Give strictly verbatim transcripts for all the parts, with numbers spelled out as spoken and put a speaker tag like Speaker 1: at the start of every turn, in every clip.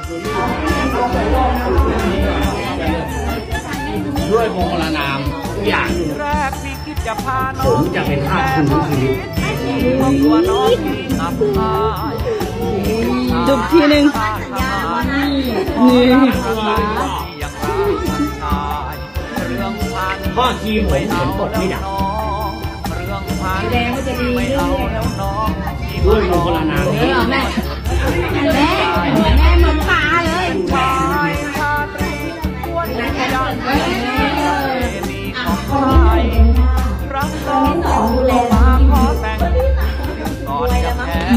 Speaker 1: ด้วยมงคลนามทุกอย่างผมจะเป็นภาพคุณทุกชีวิต
Speaker 2: จุบทีหนึ่งนี่
Speaker 1: ข้อทีผมฝนตกไม่ดับ
Speaker 3: แดงก็จะดี
Speaker 1: ด้วยมงคลนาม
Speaker 3: แม่แม่แม่เหมือนปลาเลยรักน้องของดูแลมาขอแต่งก่อนจะแพ้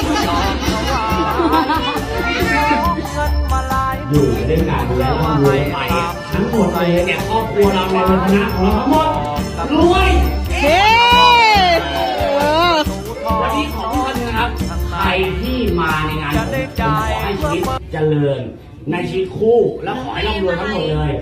Speaker 1: อยู่เรื่องการดูแลครอบครัวไปทั้งหมดเลยเนี่ยครอบครัวเราในวันคณะของเราทั้งหมดรวย
Speaker 2: เฮ้
Speaker 1: วันนี้ขอทุกท่านนะครับใครที่มาในงานผมขอให้ชีวิตเจริญในชีวิตคู่และขอให้ร่ำรวยทั้งหมดเลย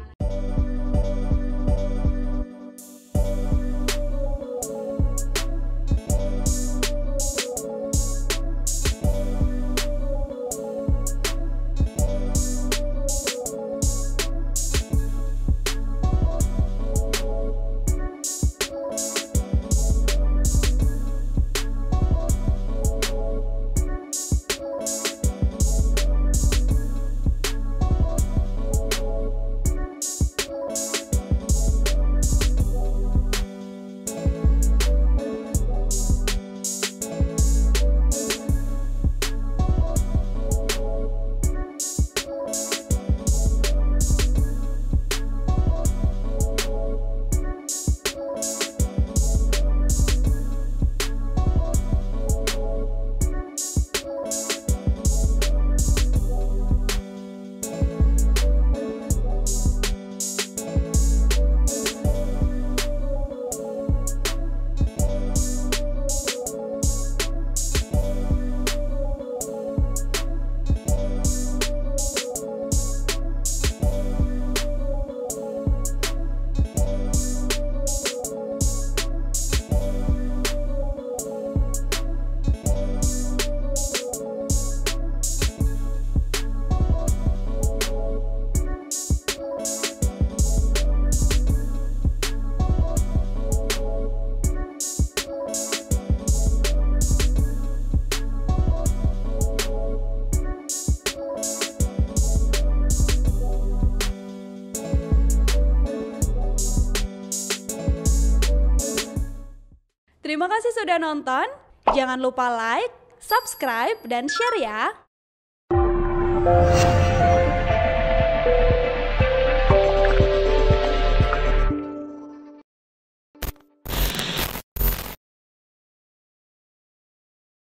Speaker 2: Terima kasih sudah nonton. Jangan lupa like, subscribe, dan share ya.